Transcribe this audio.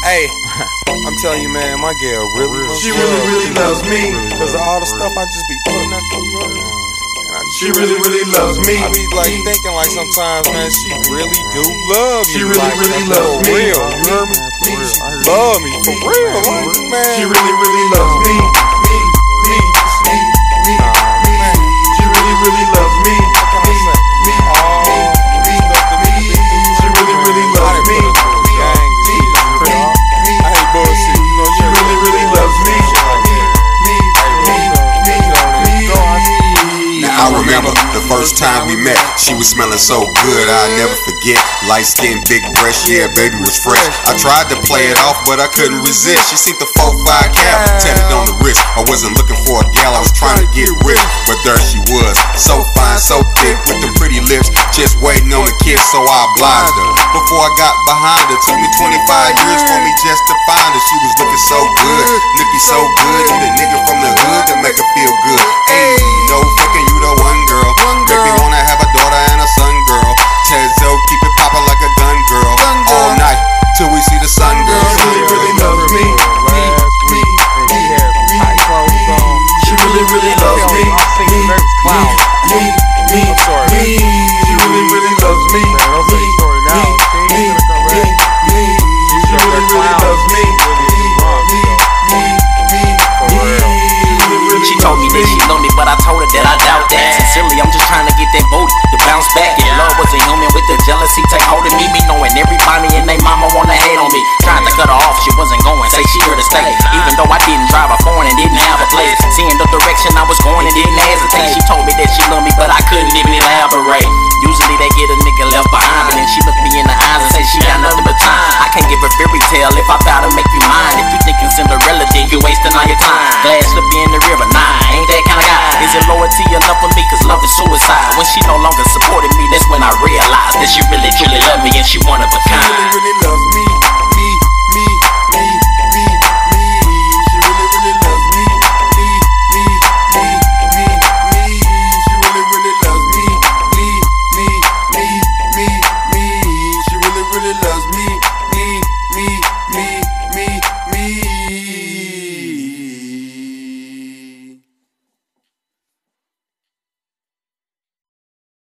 Hey, I'm telling you, man, my girl she really loves me. Cause of all the stuff I just be putting out there. She really loves me. I be like thinking like sometimes, man, she really do love me. She really loves me. For real, you heard me? She love me for real, like, man. She really loves me. She really loves me. I remember the first time we met, she was smelling so good, I'll never forget. Light skin, big breast, yeah, baby was fresh. I tried to play it off, but I couldn't resist. She seen the 4-5 cap, tatted on the wrist. I wasn't looking for a gal, I was trying to get rich. But there she was, so fine, so thick, with them pretty lips, just waiting on a kiss, so I obliged her. Before I got behind her, took me 25 years for me just to find her. She was looking so good, looking so good. Need a nigga from the hood to make her feel good. Ayy, no fucking you the one girl. Make me wanna have a daughter and a son, girl. Tezo, keep it poppin' like a gun, girl. All night till we see the sun, girl. She really loves me. She really loves me. She really loves me. She told me that she loved me, but I told her that I doubt that. Sincerely, I'm just trying to get that booty to bounce back. If love was a human with the jealousy take hold of me, knowing everybody and they mama wanna hate on me. Trying to cut her off, she wasn't going, say she here to stay. Even though I didn't drive a foreign and didn't have a place, seeing the direction I was going and didn't hesitate. She told me that she loved me, but I couldn't even elaborate. Usually they get a nigga left behind, but then she looked me in the eyes and said she got nothing but time. I can't give a fairy tale if I vow to make you mine. If you thinking Cinderella, then you wasting all your time. Glass slip in the river, nah, I ain't that kind of guy. Is it loyalty enough for me? Cause love is suicide. When she no longer supported me, that's when I realized that she really truly loved me and she wanted to